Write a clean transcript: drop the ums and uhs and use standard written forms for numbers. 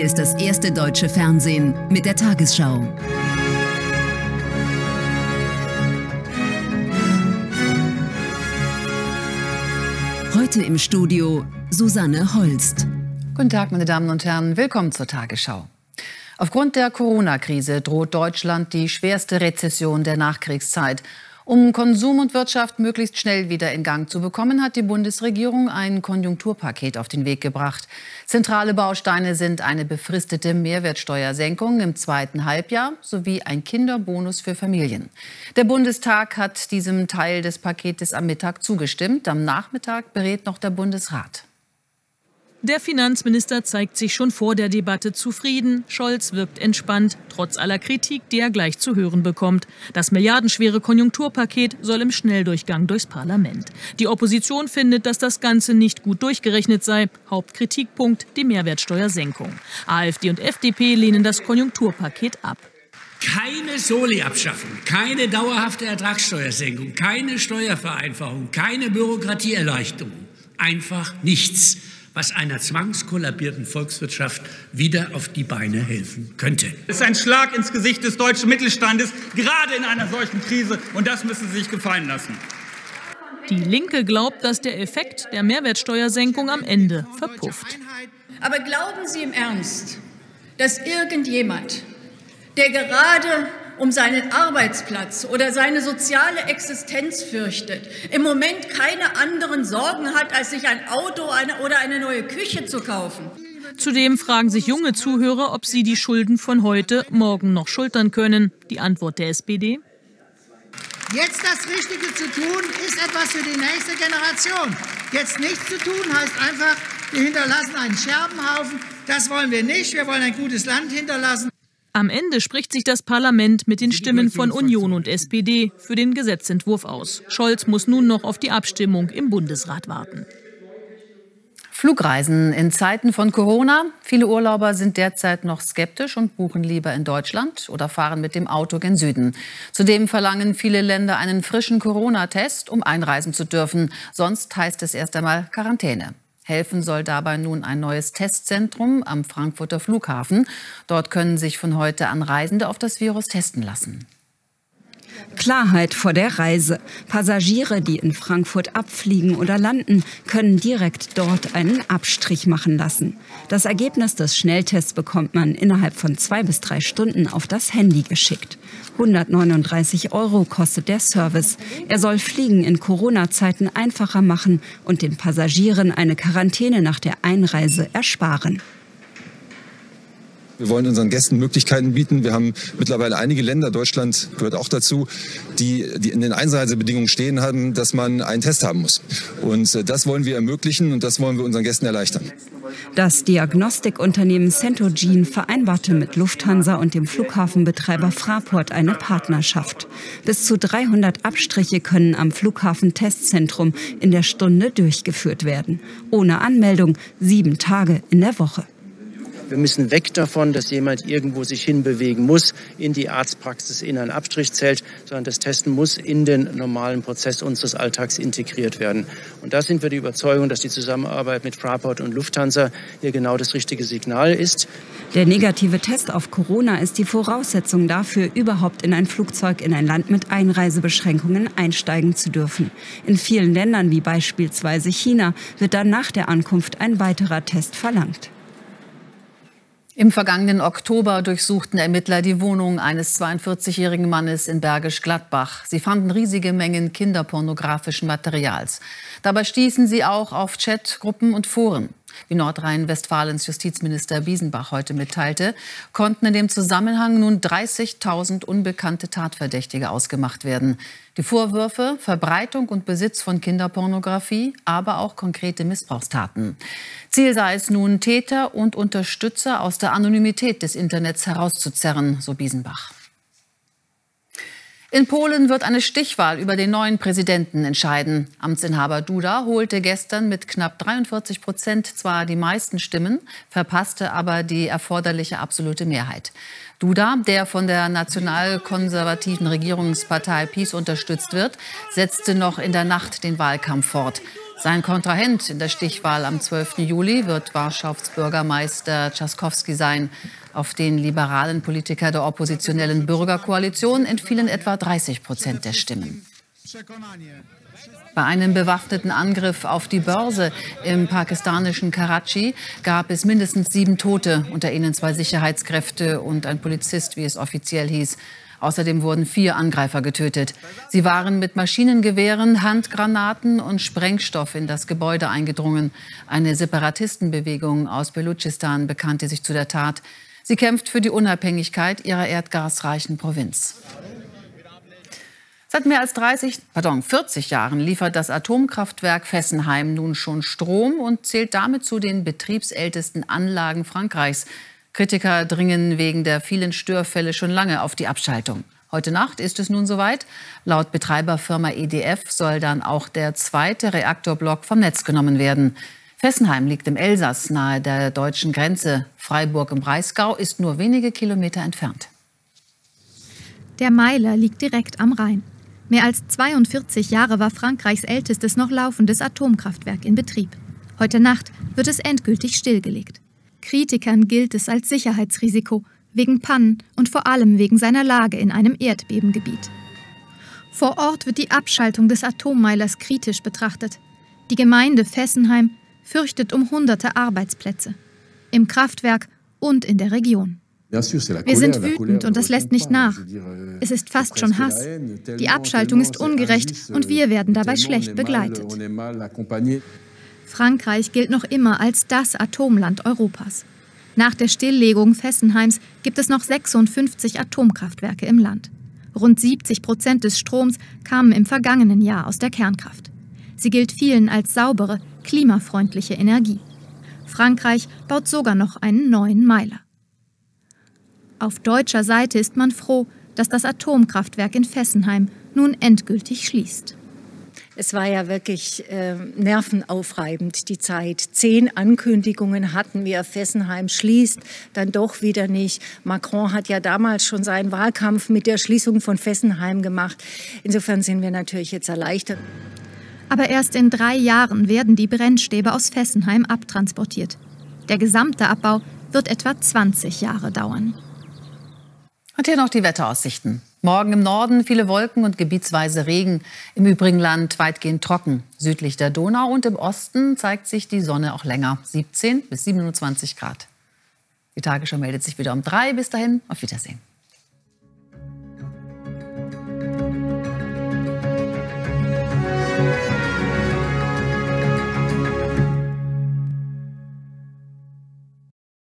ist das erste deutsche Fernsehen mit der Tagesschau. Heute im Studio Susanne Holst. Guten Tag, meine Damen und Herren, willkommen zur Tagesschau. Aufgrund der Corona-Krise droht Deutschland die schwerste Rezession der Nachkriegszeit. Um Konsum und Wirtschaft möglichst schnell wieder in Gang zu bekommen, hat die Bundesregierung ein Konjunkturpaket auf den Weg gebracht. Zentrale Bausteine sind eine befristete Mehrwertsteuersenkung im zweiten Halbjahr sowie ein Kinderbonus für Familien. Der Bundestag hat diesem Teil des Paketes am Mittag zugestimmt. Am Nachmittag berät noch der Bundesrat. Der Finanzminister zeigt sich schon vor der Debatte zufrieden. Scholz wirkt entspannt, trotz aller Kritik, die er gleich zu hören bekommt. Das milliardenschwere Konjunkturpaket soll im Schnelldurchgang durchs Parlament. Die Opposition findet, dass das Ganze nicht gut durchgerechnet sei. Hauptkritikpunkt die Mehrwertsteuersenkung. AfD und FDP lehnen das Konjunkturpaket ab. Keine Soli-Abschaffung, keine dauerhafte Ertragssteuersenkung, keine Steuervereinfachung, keine Bürokratieerleichterung. Einfach nichts, was einer zwangskollabierten Volkswirtschaft wieder auf die Beine helfen könnte. Es ist ein Schlag ins Gesicht des deutschen Mittelstandes, gerade in einer solchen Krise. Und das müssen Sie sich gefallen lassen. Die Linke glaubt, dass der Effekt der Mehrwertsteuersenkung am Ende verpufft. Aber glauben Sie im Ernst, dass irgendjemand, der gerade um seinen Arbeitsplatz oder seine soziale Existenz fürchtet, im Moment keine anderen Sorgen hat, als sich ein Auto oder eine neue Küche zu kaufen? Zudem fragen sich junge Zuhörer, ob sie die Schulden von heute morgen noch schultern können. Die Antwort der SPD: Jetzt das Richtige zu tun, ist etwas für die nächste Generation. Jetzt nichts zu tun heißt einfach, wir hinterlassen einen Scherbenhaufen. Das wollen wir nicht. Wir wollen ein gutes Land hinterlassen. Am Ende spricht sich das Parlament mit den Stimmen von Union und SPD für den Gesetzentwurf aus. Scholz muss nun noch auf die Abstimmung im Bundesrat warten. Flugreisen in Zeiten von Corona. Viele Urlauber sind derzeit noch skeptisch und buchen lieber in Deutschland oder fahren mit dem Auto gen Süden. Zudem verlangen viele Länder einen frischen Corona-Test, um einreisen zu dürfen. Sonst heißt es erst einmal Quarantäne. Helfen soll dabei nun ein neues Testzentrum am Frankfurter Flughafen. Dort können sich von heute an Reisende auf das Virus testen lassen. Klarheit vor der Reise. Passagiere, die in Frankfurt abfliegen oder landen, können direkt dort einen Abstrich machen lassen. Das Ergebnis des Schnelltests bekommt man innerhalb von 2 bis 3 Stunden auf das Handy geschickt. 139 € kostet der Service. Er soll Fliegen in Corona-Zeiten einfacher machen und den Passagieren eine Quarantäne nach der Einreise ersparen. Wir wollen unseren Gästen Möglichkeiten bieten. Wir haben mittlerweile einige Länder, Deutschland gehört auch dazu, die in den Einreisebedingungen stehen haben, dass man einen Test haben muss. Und das wollen wir ermöglichen und das wollen wir unseren Gästen erleichtern. Das Diagnostikunternehmen Centogene vereinbarte mit Lufthansa und dem Flughafenbetreiber Fraport eine Partnerschaft. Bis zu 300 Abstriche können am Flughafen-Testzentrum in der Stunde durchgeführt werden. Ohne Anmeldung, 7 Tage in der Woche. Wir müssen weg davon, dass jemand irgendwo sich hinbewegen muss, in die Arztpraxis, in ein Abstrichzelt, sondern das Testen muss in den normalen Prozess unseres Alltags integriert werden. Und da sind wir die Überzeugung, dass die Zusammenarbeit mit Fraport und Lufthansa hier genau das richtige Signal ist. Der negative Test auf Corona ist die Voraussetzung dafür, überhaupt in ein Flugzeug in ein Land mit Einreisebeschränkungen einsteigen zu dürfen. In vielen Ländern, wie beispielsweise China, wird dann nach der Ankunft ein weiterer Test verlangt. Im vergangenen Oktober durchsuchten Ermittler die Wohnung eines 42-jährigen Mannes in Bergisch Gladbach. Sie fanden riesige Mengen kinderpornografischen Materials. Dabei stießen sie auch auf Chatgruppen und Foren. Wie Nordrhein-Westfalens Justizminister Biesenbach heute mitteilte, konnten in dem Zusammenhang nun 30.000 unbekannte Tatverdächtige ausgemacht werden. Die Vorwürfe: Verbreitung und Besitz von Kinderpornografie, aber auch konkrete Missbrauchstaten. Ziel sei es nun, Täter und Unterstützer aus der Anonymität des Internets herauszuzerren, so Biesenbach. In Polen wird eine Stichwahl über den neuen Präsidenten entscheiden. Amtsinhaber Duda holte gestern mit knapp 43% zwar die meisten Stimmen, verpasste aber die erforderliche absolute Mehrheit. Duda, der von der nationalkonservativen Regierungspartei PiS unterstützt wird, setzte noch in der Nacht den Wahlkampf fort. Sein Kontrahent in der Stichwahl am 12. Juli wird Warschaus Bürgermeister Trzaskowski sein. Auf den liberalen Politiker der oppositionellen Bürgerkoalition entfielen etwa 30% der Stimmen. Bei einem bewaffneten Angriff auf die Börse im pakistanischen Karachi gab es mindestens 7 Tote, unter ihnen 2 Sicherheitskräfte und ein Polizist, wie es offiziell hieß. Außerdem wurden 4 Angreifer getötet. Sie waren mit Maschinengewehren, Handgranaten und Sprengstoff in das Gebäude eingedrungen. Eine Separatistenbewegung aus Belutschistan bekannte sich zu der Tat. Sie kämpft für die Unabhängigkeit ihrer erdgasreichen Provinz. Seit mehr als 40 Jahren liefert das Atomkraftwerk Fessenheim nun schon Strom und zählt damit zu den betriebsältesten Anlagen Frankreichs. Kritiker dringen wegen der vielen Störfälle schon lange auf die Abschaltung. Heute Nacht ist es nun soweit. Laut Betreiberfirma EDF soll dann auch der 2. Reaktorblock vom Netz genommen werden. Fessenheim liegt im Elsass, nahe der deutschen Grenze. Freiburg im Breisgau ist nur wenige Kilometer entfernt. Der Meiler liegt direkt am Rhein. Mehr als 42 Jahre war Frankreichs ältestes noch laufendes Atomkraftwerk in Betrieb. Heute Nacht wird es endgültig stillgelegt. Kritikern gilt es als Sicherheitsrisiko, wegen Pannen und vor allem wegen seiner Lage in einem Erdbebengebiet. Vor Ort wird die Abschaltung des Atommeilers kritisch betrachtet. Die Gemeinde Fessenheim fürchtet um hunderte Arbeitsplätze. Im Kraftwerk und in der Region. Wir sind wütend und das lässt nicht nach. Es ist fast schon Hass. Die Abschaltung ist ungerecht und wir werden dabei schlecht begleitet. Frankreich gilt noch immer als das Atomland Europas. Nach der Stilllegung Fessenheims gibt es noch 56 Atomkraftwerke im Land. Rund 70% des Stroms kamen im vergangenen Jahr aus der Kernkraft. Sie gilt vielen als saubere, klimafreundliche Energie. Frankreich baut sogar noch einen neuen Meiler. Auf deutscher Seite ist man froh, dass das Atomkraftwerk in Fessenheim nun endgültig schließt. Es war ja wirklich nervenaufreibend, die Zeit. 10 Ankündigungen hatten wir, Fessenheim schließt, dann doch wieder nicht. Macron hat ja damals schon seinen Wahlkampf mit der Schließung von Fessenheim gemacht. Insofern sind wir natürlich jetzt erleichtert. Aber erst in 3 Jahren werden die Brennstäbe aus Fessenheim abtransportiert. Der gesamte Abbau wird etwa 20 Jahre dauern. Und hier noch die Wetteraussichten. Morgen im Norden viele Wolken und gebietsweise Regen. Im übrigen Land weitgehend trocken. Südlich der Donau und im Osten zeigt sich die Sonne auch länger. 17 bis 27 Grad. Die Tagesschau meldet sich wieder um 3. Bis dahin, auf Wiedersehen.